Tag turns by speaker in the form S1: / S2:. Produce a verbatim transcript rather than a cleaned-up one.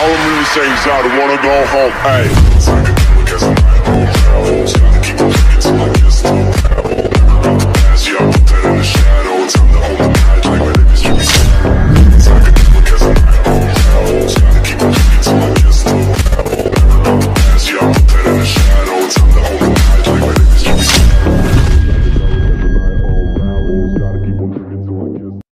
S1: All I'm really saying is I don't wanna go home. Hey.